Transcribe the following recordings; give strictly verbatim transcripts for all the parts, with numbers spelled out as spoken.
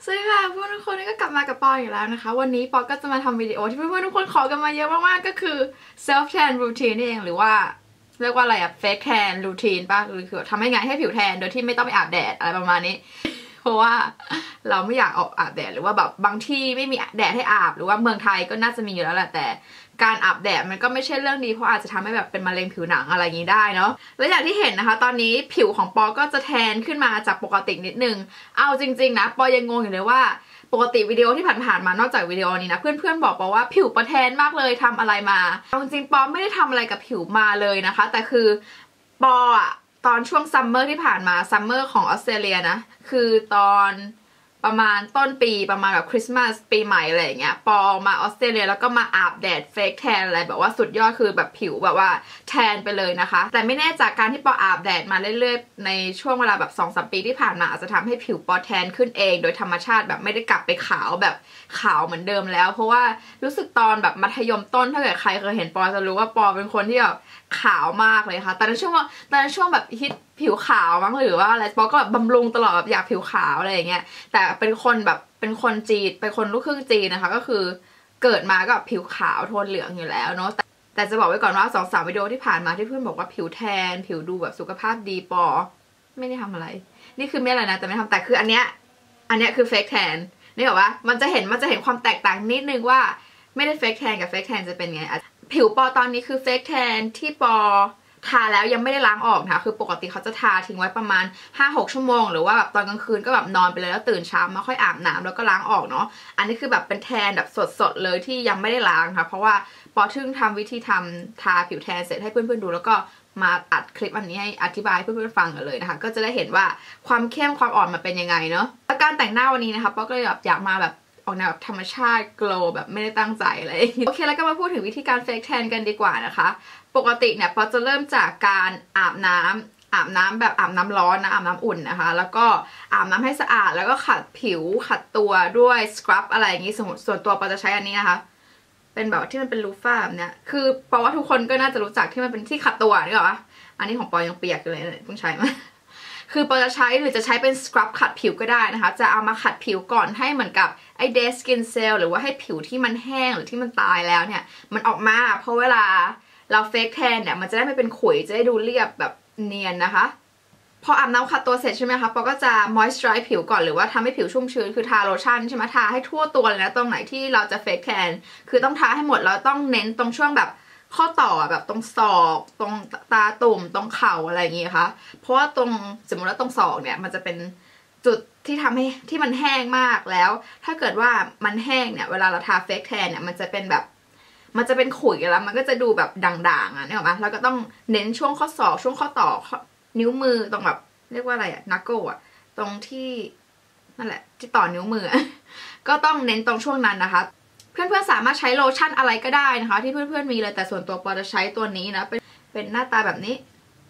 สวัสดีค่ะเพื่อนทุกคนก็กลับมากับปออีกแล้วนะคะวันนี้ปอก็จะมาทำวิดีโอที่เพื่อนๆทุกคนขอกันมาเยอะมากๆก็คือ self tan routine นี่เองหรือว่าเรียกว่าอะไรอะ fake tan routine ป่ะหรือคือทำให้ไงให้ผิวแทนโดยที่ไม่ต้องไปอาบแดดอะไรประมาณนี้เพราะว่าเราไม่อยากออกอาบแดดหรือว่าแบบบางที่ไม่มีแดดให้อาบหรือว่าเมืองไทยก็น่าจะมีอยู่แล้วแหละแต่การอาบแดดมันก็ไม่ใช่เรื่องดีเพราะอาจจะทำให้แบบเป็นมะเร็งผิวหนังอะไรอย่างนี้ได้เนาะและอย่างที่เห็นนะคะตอนนี้ผิวของปอก็จะแทนขึ้นมาจากปกตินิดนึงเอาจริงๆนะปอยังงงอยู่เลยว่าปกติวิดีโอที่ผ่านๆมานอกจากวิดีโอนี้นะเพื่อนๆบอกปอว่าผิวปอแทนมากเลยทำอะไรมาเอาจริงๆปอไม่ได้ทำอะไรกับผิวมาเลยนะคะแต่คือปออะตอนช่วงซัมเมอร์ที่ผ่านมาซัมเมอร์ของออสเตรเลียนะคือตอนประมาณต้นปีประมาณแบบคริสต์มาสปีใหม่อะไรอย่างเงี้ยปอมาออสเตรเลียแล้วก็มาอาบแดดเฟกแทนอะไรแบบว่าสุดยอดคือแบบผิวแบบว่าแทนไปเลยนะคะแต่ไม่แน่จากการที่ปออาบแดดมาเรื่อยๆในช่วงเวลาแบบ สองถึงสาม ปีที่ผ่านมาอาจจะทำให้ผิวปอแทนขึ้นเองโดยธรรมชาติแบบไม่ได้กลับไปขาวแบบขาวเหมือนเดิมแล้วเพราะว่ารู้สึกตอนแบบมัธยมต้นถ้าเกิดใครเคยเห็นปอจะรู้ว่าปอเป็นคนที่แบบขาวมากเลยค่ะแต่ในช่วงตอนช่วงแบบฮิตผิวขาวมั้งหรือว่าอะไรปอก็แบบบำรุงตลอดแบบอยากผิวขาวอะไรอย่างเงี้ยแต่เป็นคนแบบเป็นคนจีนเป็นคนลูกครึ่งจีนนะคะก็คือเกิดมาก็ผิวขาวโทนเหลืองอยู่แล้วเนาะแต่แต่จะบอกไว้ก่อนว่าสองสามวิดีโอที่ผ่านมาที่เพื่อนบอกว่าผิวแทนผิวดูแบบสุขภาพดีปอไม่ได้ทำอะไรนี่คือไม่อะไรนะแต่ไม่ทำแต่คืออันเนี้ยอันเนี้ยคือเฟกแทนนี่บอกว่ามันจะเห็นมันจะเห็นความแตกต่างนิดนึงว่าไม่ได้เฟกแทนกับเฟกแทนจะเป็นไงผิวปอตอนนี้คือเฟกแทนที่ปอทาแล้วยังไม่ได้ล้างออกนะคะคือปกติเขาจะทาทิ้งไว้ประมาณ ห้าหก ชั่วโมงหรือว่าแบบตอนกลางคืนก็แบบนอนไปเลยแล้วตื่นเช้ามาค่อยอาบน้ำแล้วก็ล้างออกเนาะอันนี้คือแบบเป็นแทนแบบสดๆเลยที่ยังไม่ได้ล้างค่ะเพราะว่าปอทึ่งทำวิธีทำทาผิวแทนเสร็จให้เพื่อนๆดูแล้วก็มาอัดคลิปอันนี้ให้อธิบายให้เพื่อนๆฟังกันเลยนะคะก็จะได้เห็นว่าความเข้มความอ่อนมันเป็นยังไงเนาะแล้วการแต่งหน้าวันนี้นะคะปอก็เลยแบบอยากมาแบบออกแนวแบบธรรมชาติโกลว์แบบไม่ได้ตั้งใจอะไรโอเคแล้วก็มาพูดถึงวิธีการเฟกแทนกันดีกว่านะคะปกติเนี่ยปอจะเริ่มจากการอาบน้ำอาบน้ำแบบอาบน้ำร้อนนะอาบน้ำอุ่นนะคะแล้วก็อาบน้ำให้สะอาดแล้วก็ขัดผิวขัดตัวด้วยสครับอะไรอย่างนี้สมมติส่วนตัวปอจะใช้อันนี้นะคะเป็นแบบที่มันเป็นลูฟ่าแบบเนี้ยคือปอว่าทุกคนก็น่าจะรู้จักที่มันเป็นที่ขัดตัวนี่หรอวะอันนี้ของปอยังเปียกอยู่เลยเพิ่งใช้มาคือปอจะใช้หรือจะใช้เป็นสครับขัดผิวก็ได้นะคะจะเอามาขัดผิวก่อนให้เหมือนกับไอ้ dead skin cell หรือว่าให้ผิวที่มันแห้งหรือที่มันตายแล้วเนี่ยมันออกมาเพราะเวลาเราเฟกแทนเนี่ยมันจะได้ไม่เป็นขุยจะได้ดูเรียบแบบเนียนนะคะพออาบน้ำขัดตัวเสร็จใช่ไหมคะปอก็จะ moisturize ผิวก่อนหรือว่าทำให้ผิวชุ่มชื้นคือทาโลชั่นใช่ไหมทาให้ทั่วตัวเลยนะตรงไหนที่เราจะเฟกแทนคือต้องทาให้หมดแล้วต้องเน้นตรงช่วงแบบข้อต่อแบบตรงศอกตรงตาตุ่มตรงเข่าอะไรอย่างงี้ค่ะเพราะว่าตรงสมมติว่าตรงศอกเนี่ยมันจะเป็นจุดที่ทำให้ที่มันแห้งมากแล้วถ้าเกิดว่ามันแห้งเนี่ยเวลาเราทาเฟกแทนเนี่ยมันจะเป็นแบบมันจะเป็นขุยแล้วมันก็จะดูแบบด่างๆอ่ะนี่หรอไหมแล้วก็ต้องเน้นช่วงข้อศอกช่วงข้อต่อนิ้วมือตรงแบบเรียกว่าอะไรอะนักโกะตรงที่นั่นแหละที่ต่อนิ้วมือก็ต้องเน้นตรงช่วงนั้นนะคะเพื่อนๆสามารถใช้โลชั่นอะไรก็ได้นะคะที่เพื่อนๆมีเลยแต่ส่วนตัวปอจะใช้ตัวนี้นะเป็นเป็นหน้าตาแบบนี้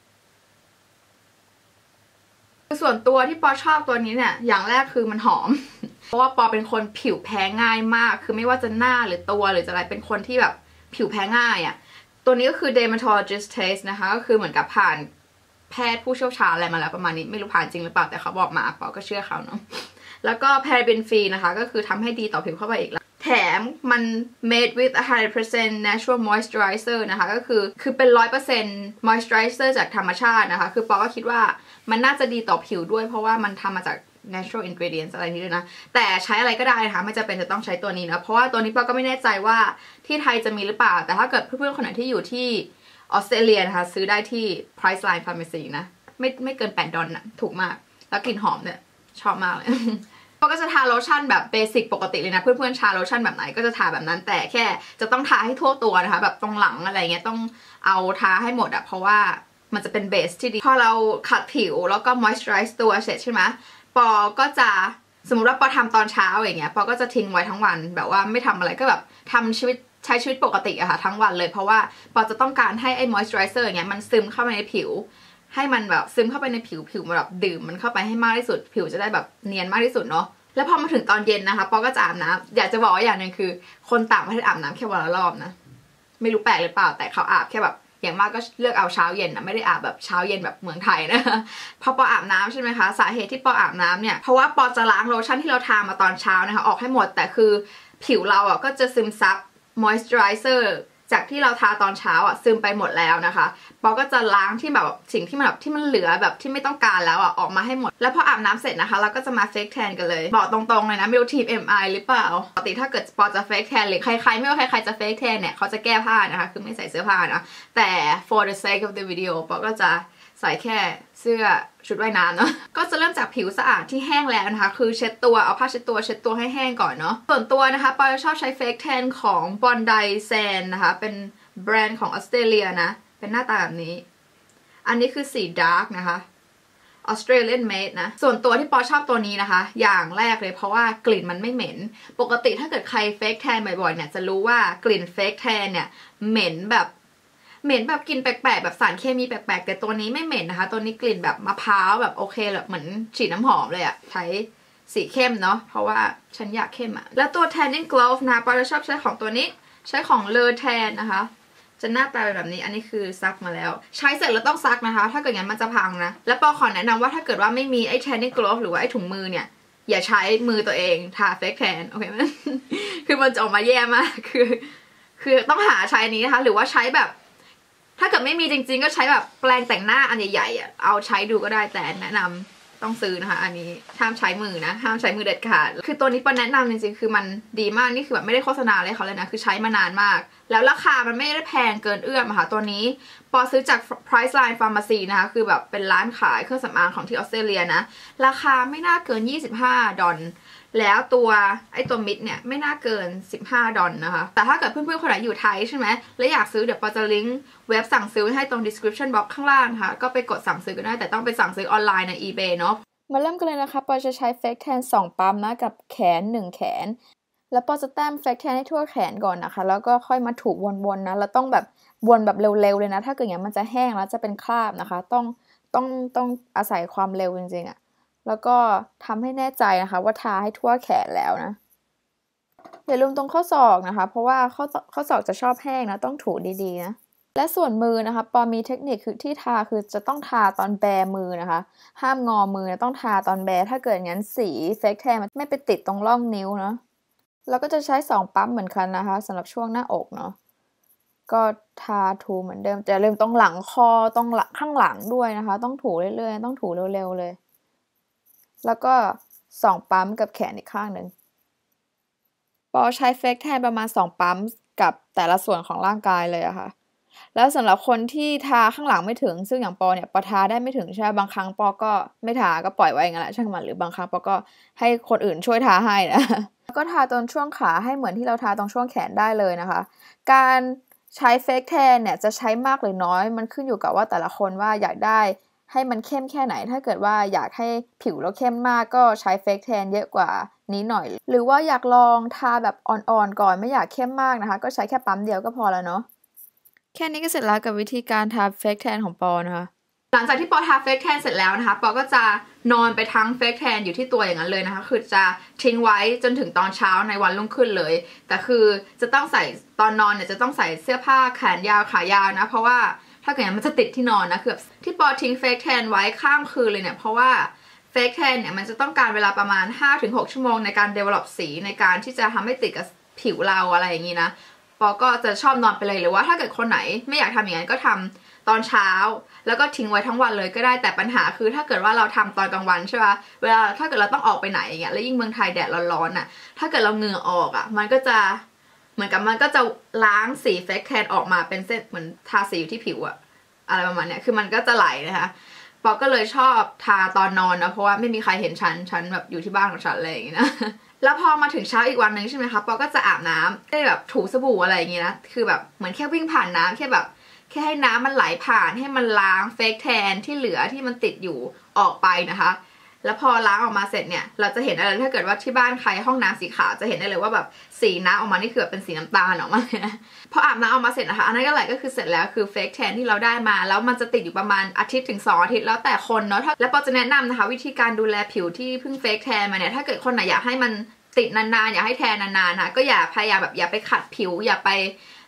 ส่วนตัวที่ปอชอบตัวนี้เนี่ยอย่างแรกคือมันหอมเพราะว่าปอเป็นคนผิวแพ้ง่ายมากคือไม่ว่าจะหน้าหรือตัวหรือจะอะไรเป็นคนที่แบบผิวแพ้ง่ายอ่ะตัวนี้ก็คือ dermatologist taste นะคะก็คือเหมือนกับผ่านแพทย์ผู้เชี่ยวชาญอะไรมาแล้วประมาณนี้ไม่รู้ผ่านจริงหรือเปล่าแต่เขาบอกมาปอก็เชื่อเขาเนาะแล้วก็ paraben free นะคะก็คือทำให้ดีต่อผิวเข้าไปอีกแล้วแถมมัน made with one hundred percent natural moisturizer นะคะก็คือคือเป็น หนึ่งร้อยเปอร์เซ็นต์ moisturizer จากธรรมชาตินะคะคือปอก็คิดว่ามันน่าจะดีต่อผิวด้วยเพราะว่ามันทำมาจาก natural ingredients อะไรนี้ด้วยนะแต่ใช้อะไรก็ได้นะคะไม่จำเป็นจะต้องใช้ตัวนี้นะเพราะว่าตัวนี้ปอก็ไม่แน่ใจว่าที่ไทยจะมีหรือเปล่าแต่ถ้าเกิดเพื่อนๆคนไหนที่อยู่ที่ออสเตรเลียนะคะซื้อได้ที่ Priceline Pharmacy นะไม่ไม่เกินแปดดอลลาร์นะถูกมากแล้วกลิ่นหอมเนี่ยชอบมากเลยปอก็จะทาโลชั่นแบบเบสิกปกติเลยนะเพื่อนๆทาโลชั่นแบบไหนก็จะทาแบบนั้นแต่แค่จะต้องทาให้ทั่วตัวนะคะแบบตรงหลังอะไรเงี้ยต้องเอาทาให้หมดอะเพราะว่ามันจะเป็นเบสที่ดีพอเราขัดผิวแล้วก็ moisturize ตัวเสร็จใช่ไหมปอก็จะสมมติว่าปอทำตอนเช้าอย่างเงี้ยปอก็จะทิ้งไว้ทั้งวันแบบว่าไม่ทำอะไรก็แบบทำชีวิตใช้ชีวิตปกติอะค่ะทั้งวันเลยเพราะว่าปอจะต้องการให้ไอ้ moisturizer อย่างเงี้ยมันซึมเข้าไปในผิวให้มันแบบซึมเข้าไปในผิวผิวมันแบบดื่มมันเข้าไปให้มากที่สุดผิวจะได้แบบเนียนมากที่สุดเนาะแล้วพอมาถึงตอนเย็นนะคะปอก็จะอาบน้ำอยากจะบอกว่าอย่างหนึ่งคือคนต่างประเทศอาบน้ำแค่วันละรอบนะไม่รู้แปลกหรือเปล่าแต่เขาอาบแค่แบบอย่างมากก็เลือกเอาเช้าเย็นนะไม่ได้อาบแบบเช้าเย็นแบบเมืองไทยนะพอปออาบน้ำใช่ไหมคะสาเหตุที่ปออาบน้ำเนี่ยเพราะว่าปอจะล้างโลชั่นที่เราทามาตอนเช้านะคะออกให้หมดแต่คือผิวเราอ่ะก็จะซึมซับ moisturizer จากที่เราทาตอนเช้าอ่ะซึมไปหมดแล้วนะคะปอก็จะล้างที่แบบสิ่งที่มันแบบที่มันเหลือแบบที่ไม่ต้องการแล้วอ่ะออกมาให้หมดแล้วพออาบน้ำเสร็จนะคะเราก็จะมาเฟกแทนกันเลยบอกตรงๆเลยนะไม่รู้ทีม เอ็ม ไอ หรือเปล่าปกติถ้าเกิดปอจะเฟกแทนหรือใครๆไม่ว่าใครๆจะเฟกแทนเนี่ยเขาจะแก้ผ้านะคะคือไม่ใส่เสื้อผ้านะแต่ for the sake of the video ปอก็จะใส่แค่เสื้อชุดว่ายน้ำเนาะก็จะเริ่มจากผิวสะอาดที่แห้งแล้วนะคะคือเช็ดตัวเอาผ้าเช็ดตัวเช็ดตัวให้แห้งก่อนเนาะส่วนตัวนะคะปอชอบใช้เฟกแทนของ Bondi Sands นะคะเป็นแบรนด์ของออสเตรเลียนะเป็นหน้าตาแบบนี้อันนี้คือสีดาร์กนะคะ Australian made นะส่วนตัวที่ปอชอบตัวนี้นะคะอย่างแรกเลยเพราะว่ากลิ่นมันไม่เหม็นปกติถ้าเกิดใครเฟกแทนบ่อยๆเนี่ยจะรู้ว่ากลิ่นเฟกแทนเนี่ยเหม็นแบบเหม็นแบบกลิ่นแปลกๆแบบสารเคมีแปลกๆแต่ตัวนี้ไม่เหม็นนะคะตัวนี้กลิ่นแบบมะพร้าวแบบโอเคแบบเหมือนฉีดน้ำหอมเลยอะใช้สีเข้มเนาะเพราะว่าฉันอยากเข้มอะแล้วตัว tanning glove นะปอจะชอบใช้ของตัวนี้ใช้ของเลอแทนนะคะจะหน้าตาแบบนี้อันนี้คือซักมาแล้วใช้เสร็จแล้วต้องซักนะคะถ้าเกิดงั้นมันจะพังนะแล้วปอขอแนะนำว่าถ้าเกิดว่าไม่มีไอ้ tanning glove หรือว่าไอ้ถุงมือเนี่ยอย่าใช้มือตัวเองทาเฟกแทนโอเคไหม คือมันจะออกมาแย่มากคือคือต้องหาใช้นี้นะคะหรือว่าใช้แบบถ้าเกิดไม่มีจริงๆก็ใช้แบบแปรงแต่งหน้าอันใหญ่ๆอ่ะเอาใช้ดูก็ได้แต่แนะนำต้องซื้อนะคะอันนี้ห้ามใช้มือนะห้ามใช้มือเด็ดขาดคือตัวนี้ปอแนะนำจริงๆคือมันดีมากนี่คือแบบไม่ได้โฆษณาเลยเขาเลยนะคือใช้มานานมากแล้วราคามันไม่ได้แพงเกินเอื้อมค่ะตัวนี้ปอซื้อจาก Priceline Pharmacy นะคะคือแบบเป็นร้านขายเครื่องสำอางของที่ออสเตรเลียนะราคาไม่น่าเกินยี่สิบห้าดอลแล้วตัวไอตัวมิดเนี่ยไม่น่าเกินสิบห้าดอลนะคะแต่ถ้าเกิดเพื่อนๆคนไหนอยู่ไทยใช่ไหมและอยากซื้อเดี๋ยวปอจะลิงก์เว็บสั่งซื้อให้ตรง description box ข้างล่างค่ะก็ไปกดสั่งซื้อก็ได้แต่ต้องไปสั่งซื้อออนไลน์ใน eBay เนาะมาเริ่มกันเลยนะคะปอจะใช้เฟกแทนสองปั๊มนะกับแขนหนึ่งแขนแล้วปอจะแต้มเฟกแทนให้ทั่วแขนก่อนนะคะแล้วก็ค่อยมาถูวนๆนะแล้วต้องแบบวนแบบเร็วๆเลยนะถ้าเกิดอย่างมันจะแห้งแล้วจะเป็นคราบนะคะต้องต้องต้องอาศัยความเร็วจริงๆอะแล้วก็ทำให้แน่ใจนะคะว่าทาให้ทั่วแขนแล้วนะอย่าลืมตรงข้อศอกนะคะเพราะว่าข้อข้อศอกจะชอบแห้งนะต้องถูดีๆนะและส่วนมือนะคะปอมีเทคนิคคือที่ทาคือจะต้องทาตอนแบมือนะคะห้ามงอมือนะต้องทาตอนแบถ้าเกิดงั้นสีเฟกแทนมันไม่ไปติดตรงร่องนิ้วเนาะแล้วก็จะใช้สองปั๊มเหมือนกันนะคะสำหรับช่วงหน้าอกเนาะก็ทาถูเหมือนเดิมแต่ลืมตรงหลังคอตรงข้างหลังด้วยนะคะต้องถูเรื่อยๆต้องถูเร็วๆเลยแล้วก็สองปั๊มกับแขนอีกข้างหนึ่งปอใช้เฟกแทนประมาณสองปั๊มกับแต่ละส่วนของร่างกายเลยอะค่ะแล้วสำหรับคนที่ทาข้างหลังไม่ถึงซึ่งอย่างปอเนี่ยปอทาได้ไม่ถึงใช่ไหมบางครั้งปอก็ไม่ทาก็ปล่อยไว้อย่างนั้นแหละช่างมันหรือบางครั้งปอก็ให้คนอื่นช่วยทาให้นะก็ทาตรงช่วงขาให้เหมือนที่เราทาตรงช่วงแขนได้เลยนะคะการใช้เฟกแทนเนี่ยจะใช้มากหรือน้อยมันขึ้นอยู่กับว่าแต่ละคนว่าอยากได้ให้มันเข้มแค่ไหนถ้าเกิดว่าอยากให้ผิวเราเข้มมากก็ใช้เฟกแทนเยอะกว่านี้หน่อยหรือว่าอยากลองทาแบบอ่อนๆก่อนไม่อยากเข้มมากนะคะก็ใช้แค่ปั๊มเดียวก็พอแล้วเนาะแค่นี้ก็เสร็จแล้วกับวิธีการทาเฟกแทนของปอนะคะหลังจากที่ปอทาเฟกแทนเสร็จแล้วนะคะปอก็จะนอนไปทั้งเฟกแทนอยู่ที่ตัวอย่างนั้นเลยนะคะคือจะทิ้งไว้จนถึงตอนเช้าในวันรุ่งขึ้นเลยแต่คือจะต้องใส่ตอนนอนเนี่ยจะต้องใส่เสื้อผ้าแขนยาวขายาวนะเพราะว่าถ้าเกิดมันจะติดที่นอนนะคือที่ปอทิ้งเฟกแทนไว้ข้ามคืนเลยเนี่ยเพราะว่าเฟกแทนเนี่ยมันจะต้องการเวลาประมาณ ห้าถึงหก ชั่วโมงในการ develop สีในการที่จะทำให้ติดกับผิวเราอะไรอย่างนี้นะปอก็จะชอบนอนไปเลยหรือว่าถ้าเกิดคนไหนไม่อยากทำอย่างนั้นก็ทำตอนเช้าแล้วก็ทิ้งไว้ทั้งวันเลยก็ได้แต่ปัญหาคือถ้าเกิดว่าเราทำตอนกลางวันใช่ป่ะเวลาถ้าเกิดเราต้องออกไปไหนอย่างเงี้ยแล้วยิ่งเมืองไทยแดดร้อนๆอ่ะถ้าเกิดเราเหงื่อออกอ่ะมันก็จะเหมือนกับมันก็จะล้างสีเฟกแทนออกมาเป็นเส้นเหมือนทาสีอยู่ที่ผิวอ่ะอะไรประมาณเนี้ยคือมันก็จะไหลนะคะปอก็เลยชอบทาตอนนอนนะเพราะว่าไม่มีใครเห็นฉันฉันแบบอยู่ที่บ้านของฉันอะไรอย่างงี้นะแล้วพอมาถึงเช้าอีกวันหนึ่งใช่ไหมคะปอก็จะอาบน้ำได้แบบถูสบู่อะไรอย่างงี้นะคือแบบเหมือนแค่วิ่งผ่านน้ำแค่แบบแค่ให้น้ำมันไหลผ่านให้มันล้างเฟกแทนที่เหลือที่มันติดอยู่ออกไปนะคะแล้วพอล้างออกมาเสร็จเนี่ยเราจะเห็นอะไรถ้าเกิดว่าที่บ้านใครห้องน้ำสีขาวจะเห็นได้เลยว่าแบบสีน้ำออกมานี่คือแบบเป็นสีน้ำตาลออกมาเลยนะพออาบน้ำออกมาเสร็จนะคะอันนั้นก็แหละก็คือเสร็จแล้วคือเฟกแทนที่เราได้มาแล้วมันจะติดอยู่ประมาณอาทิตย์ถึงสองอาทิตย์แล้วแต่คนเนาะแล้วปอจะแนะนำนะคะวิธีการดูแลผิวที่เพิ่งเฟกแทนมาเนี่ยถ้าเกิดคนไหนอยากให้มันติดนานๆอยากให้แทนนานๆนะก็อย่าพยายามแบบอย่าไปขัดผิวอย่าไป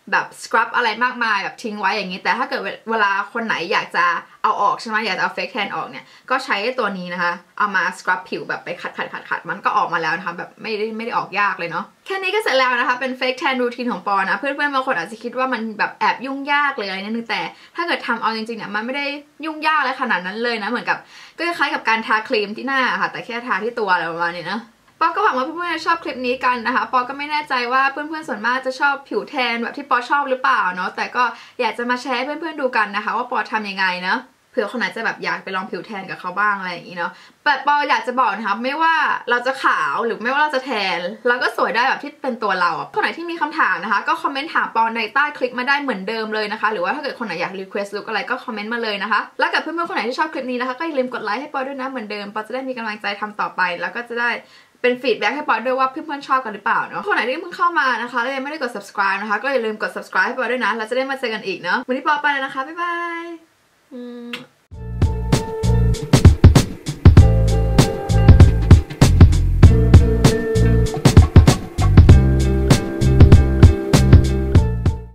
แบบสครับอะไรมากมายแบบทิ้งไว้อย่างนี้แต่ถ้าเกิดเวลาคนไหนอยากจะเอาออกใช่ไหมอยากจะเอาเฟกแทนออกเนี่ยก็ใช้ตัวนี้นะคะเอามาสครับผิวแบบไปขัดขัดขัดขัดมันก็ออกมาแล้วนะคะแบบไม่ได้ไม่ได้ออกยากเลยเนาะแค่นี้ก็เสร็จแล้วนะคะเป็นเฟกแทนรูทีนของปอนะเพื่อนๆบางคนอาจจะคิดว่ามันแบบแอบยุ่งยากเลยอะไรนิดนึงแต่ถ้าเกิดทำเอาจริงๆเนี่ยมันไม่ได้ยุ่งยากอะไรขนาดนั้นเลยนะเหมือนกับก็คล้ายกับการทาครีมที่หน้าค่ะแต่แค่ทาที่ตัวอะไรประมาณนี้นะปอก็หวังว่าเพื่อนๆจะชอบคลิปนี้กันนะคะปอก็ไม่แน่ใจว่าเพื่อนๆส่วนมากจะชอบผิวแทนแบบที่ปอชอบหรือเปล่าเนาะแต่ก็อยากจะมาแชร์ให้เพื่อนๆดูกันนะคะว่าปอทำยังไงเนาะเผื่อคนไหนจะแบบอยากไปลองผิวแทนกับเขาบ้างอะไรอย่างนี้เนาะแต่ปออยากจะบอกนะคะไม่ว่าเราจะขาวหรือไม่ว่าเราจะแทนเราก็สวยได้แบบที่เป็นตัวเราคนไหนที่มีคำถามนะคะก็คอมเมนต์ถามปอในใต้คลิปมาได้เหมือนเดิมเลยนะคะหรือว่าถ้าเกิดคนไหนอยากรีเควสต์ลุคอะไรก็คอมเมนต์มาเลยนะคะแล้วกับเพื่อนๆคนไหนที่ชอบคลิปนี้นะคะก็อย่าลืมกดไลค์ให้ปอด้วยนะเหมือนเดิมปอจะได้มีกำลังใจทำต่อไปแล้วก็จะได้เป็นฟีดแบ็กให้ปอด้วยว่าเพื่อนๆชอบกันหรือเปล่าเนาะคนไหนที่เพิ่งเข้ามานะคะแล้วยังไม่ได้กด subscribe นะคะก็อย่าลืมกด subscribe ให้ปอด้วยนะเราจะได้มาเจอกันอีกเนาะวันนี้ปอไปแล้วนะคะบ๊ายบาย